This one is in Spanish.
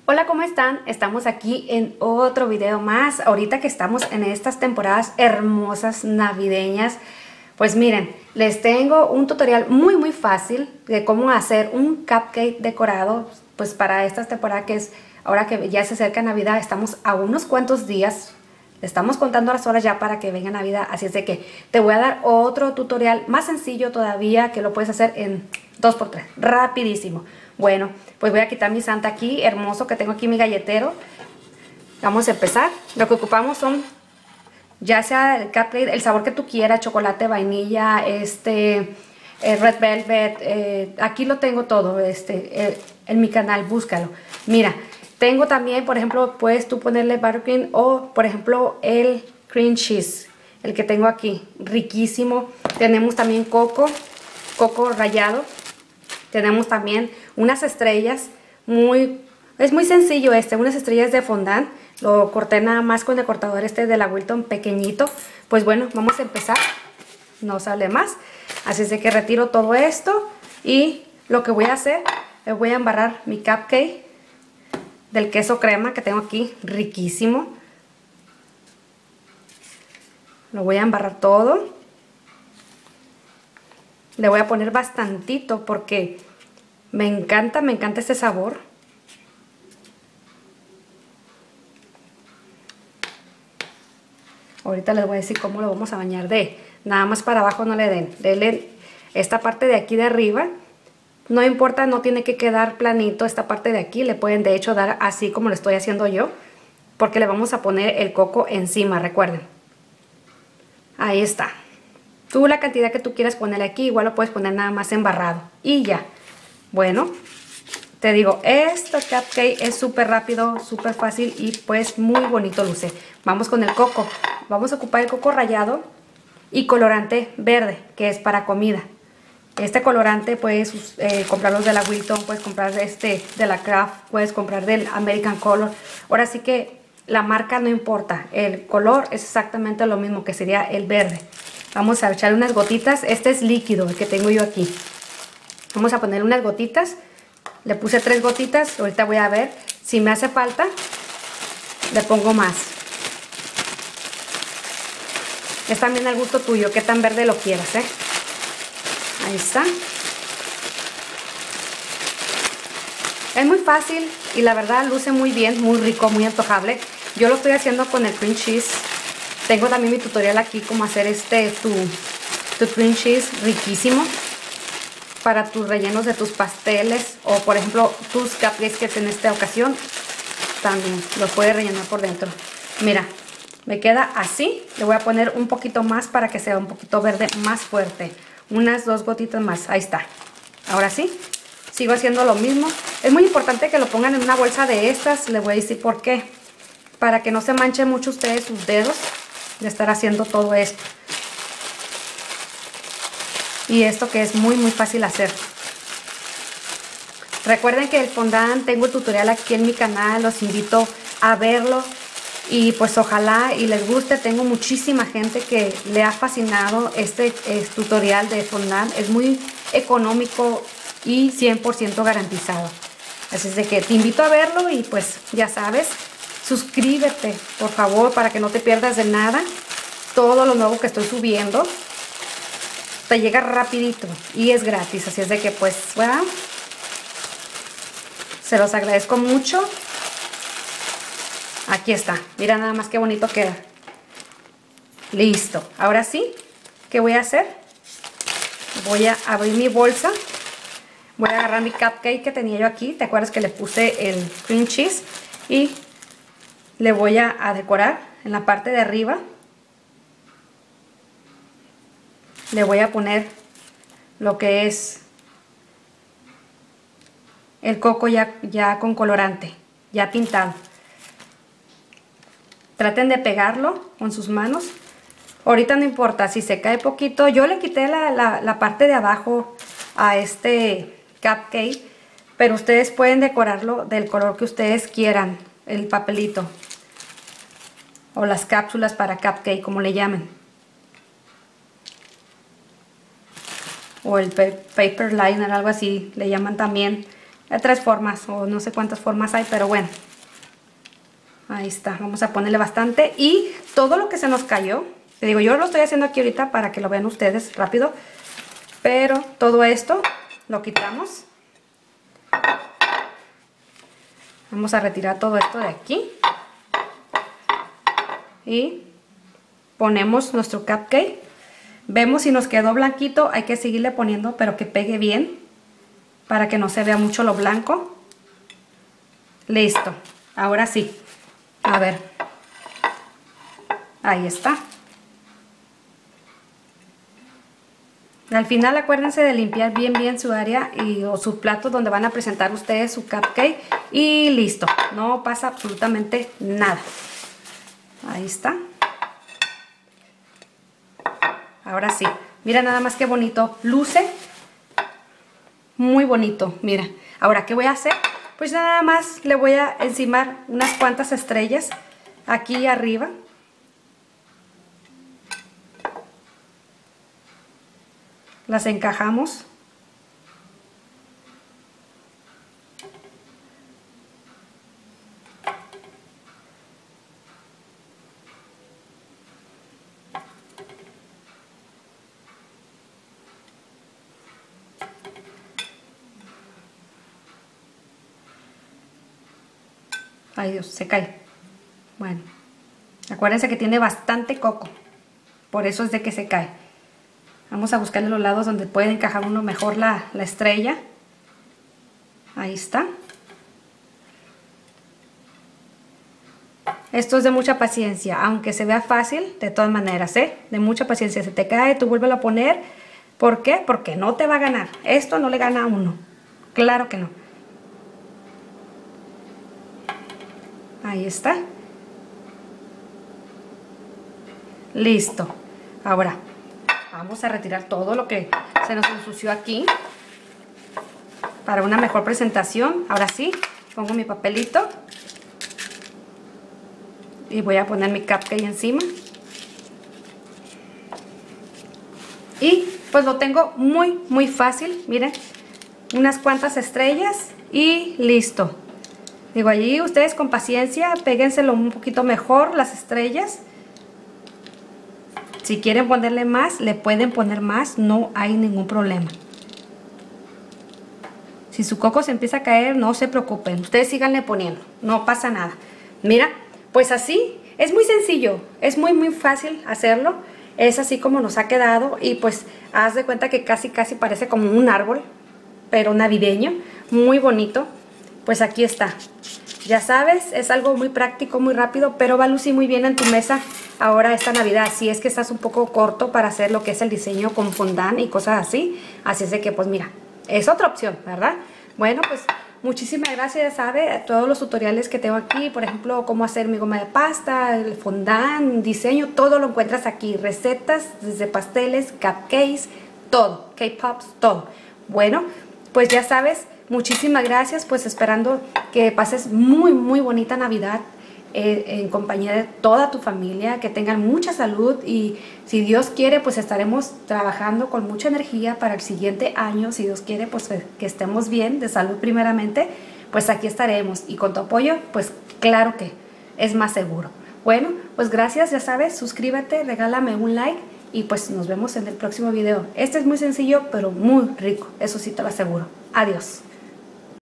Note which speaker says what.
Speaker 1: Hola, ¿cómo están? Estamos aquí en otro video más. Ahorita que estamos en estas temporadas hermosas navideñas, pues miren, les tengo un tutorial muy fácil de cómo hacer un cupcake decorado, pues para estas temporadas que es ahora que ya se acerca Navidad. Estamos a unos cuantos días, le estamos contando las horas ya para que venga Navidad, así es de que te voy a dar otro tutorial más sencillo todavía, que lo puedes hacer en 2×3, rapidísimo. Bueno, pues voy a quitar mi santa aquí, hermoso, que tengo aquí mi galletero. Vamos a empezar. Lo que ocupamos son, ya sea el cupcake, el sabor que tú quieras, chocolate, vainilla, red velvet, aquí lo tengo todo, en mi canal, búscalo. Mira, tengo también, por ejemplo, puedes tú ponerle buttercream o, por ejemplo, el cream cheese, el que tengo aquí, riquísimo. Tenemos también coco rallado. Tenemos también unas estrellas, es muy sencillo unas estrellas de fondant. Lo corté nada más con el cortador de la Wilton pequeñito. Pues bueno, vamos a empezar, no sale más. Así es de que retiro todo esto y lo que voy a hacer, es voy a embarrar mi cupcake del queso crema que tengo aquí, riquísimo. Lo voy a embarrar todo. Le voy a poner bastantito porque me encanta este sabor. Ahorita les voy a decir cómo lo vamos a bañar. Nada más para abajo no le den. Denle esta parte de aquí de arriba. No importa, no tiene que quedar planito esta parte de aquí. Le pueden de hecho dar así como lo estoy haciendo yo, porque le vamos a poner el coco encima, recuerden. Ahí está. Tú la cantidad que tú quieras ponerle aquí, igual lo puedes poner nada más embarrado. Y ya. Bueno, te digo, este cupcake es súper rápido, súper fácil y pues muy bonito luce. Vamos con el coco. Vamos a ocupar el coco rallado y colorante verde, que es para comida. Este colorante puedes comprarlos de la Wilton, puedes comprar de la Kraft, puedes comprar del American Color. Ahora sí que la marca no importa, el color es exactamente lo mismo, que sería el verde. Vamos a echarle unas gotitas. Este es líquido, el que tengo yo aquí. Vamos a poner unas gotitas. Le puse 3 gotitas. Ahorita voy a ver si me hace falta. Le pongo más. Es también al gusto tuyo, qué tan verde lo quieras, ¿eh? Ahí está. Es muy fácil y la verdad luce muy bien, muy rico, muy antojable. Yo lo estoy haciendo con el cream cheese. Tengo también mi tutorial aquí cómo hacer tu cream cheese riquísimo para tus rellenos de tus pasteles o por ejemplo tus cupcakes en esta ocasión también los puedes rellenar por dentro. Mira, me queda así. Le voy a poner un poquito más para que sea un poquito verde más fuerte. Unas 2 gotitas más. Ahí está. Ahora sí, sigo haciendo lo mismo. Es muy importante que lo pongan en una bolsa de estas. Les voy a decir por qué. Para que no se manchen mucho ustedes sus dedos de estar haciendo todo esto. Y esto que es muy fácil hacer. Recuerden que el fondant tengo el tutorial aquí en mi canal, los invito a verlo y pues ojalá y les guste. Tengo muchísima gente que le ha fascinado este tutorial de fondant. Es muy económico y 100% garantizado. Así es de que te invito a verlo y pues ya sabes, suscríbete por favor para que no te pierdas de nada. Todo lo nuevo que estoy subiendo te llega rapidito y es gratis, así es de que pues bueno, se los agradezco mucho. Aquí está, mira nada más qué bonito queda. Listo, ahora sí, ¿qué voy a hacer? Voy a abrir mi bolsa. Voy a agarrar mi cupcake que tenía yo aquí. ¿Te acuerdas que le puse el cream cheese? Y le voy a decorar en la parte de arriba. Le voy a poner lo que es el coco ya con colorante, ya pintado. Traten de pegarlo con sus manos. Ahorita no importa si se cae poquito. Yo le quité la parte de abajo a este cupcake, pero ustedes pueden decorarlo del color que ustedes quieran, el papelito o las cápsulas para cupcake, como le llamen, o el paper liner, algo así le llaman también. Hay 3 formas o no sé cuántas formas hay, pero bueno. Ahí está, vamos a ponerle bastante. Y todo lo que se nos cayó, te digo, yo lo estoy haciendo aquí ahorita para que lo vean ustedes rápido. Pero todo esto lo quitamos. Vamos a retirar todo esto de aquí. Y ponemos nuestro cupcake. Vemos si nos quedó blanquito, hay que seguirle poniendo, pero que pegue bien. Para que no se vea mucho lo blanco. Listo. Ahora sí. A ver. Ahí está. Al final acuérdense de limpiar bien su área o su plato donde van a presentar ustedes su cupcake. Y listo. No pasa absolutamente nada. Ahí está. Ahora sí. Mira nada más qué bonito. Luce. Muy bonito. Mira. Ahora, ¿qué voy a hacer? Pues nada más le voy a encimar unas cuantas estrellas aquí arriba. Las encajamos. Ay Dios, se cae. Bueno, acuérdense que tiene bastante coco. Por eso es de que se cae. Vamos a buscarle los lados donde puede encajar uno mejor la estrella. Ahí está. Esto es de mucha paciencia, aunque se vea fácil, de todas maneras, ¿eh? De mucha paciencia. Se te cae, tú vuélvelo a poner. ¿Por qué? Porque no te va a ganar. Esto no le gana a uno. Claro que no. Ahí está. Listo. Ahora vamos a retirar todo lo que se nos ensució aquí para una mejor presentación. Ahora sí, pongo mi papelito y voy a poner mi cupcake encima. Y pues lo tengo muy fácil. Miren, unas cuantas estrellas y listo. Digo, allí ustedes con paciencia, péguenselo un poquito mejor las estrellas. Si quieren ponerle más, le pueden poner más, no hay ningún problema. Si su coco se empieza a caer, no se preocupen, ustedes síganle poniendo, no pasa nada. Mira, pues así, es muy sencillo, es muy fácil hacerlo. Es así como nos ha quedado y pues haz de cuenta que casi parece como un árbol, pero navideño, muy bonito. Pues aquí está. Ya sabes, es algo muy práctico, muy rápido, pero va a lucir muy bien en tu mesa ahora esta Navidad. Si es que estás un poco corto para hacer lo que es el diseño con fondant y cosas así. Así es de que, pues mira, es otra opción, ¿verdad? Bueno, pues muchísimas gracias, ya sabe, todos los tutoriales que tengo aquí, por ejemplo, cómo hacer mi goma de pasta, el fondant, diseño, todo lo encuentras aquí. Recetas, desde pasteles, cupcakes, todo, K-pops, todo. Bueno, pues ya sabes, muchísimas gracias, pues esperando que pases muy bonita Navidad en compañía de toda tu familia, que tengan mucha salud y si Dios quiere, pues estaremos trabajando con mucha energía para el siguiente año. Si Dios quiere, pues que estemos bien, de salud primeramente, pues aquí estaremos y con tu apoyo, pues claro que es más seguro. Bueno, pues gracias, ya sabes, suscríbete, regálame un like y pues nos vemos en el próximo video. Este es muy sencillo, pero muy rico, eso sí te lo aseguro. Adiós.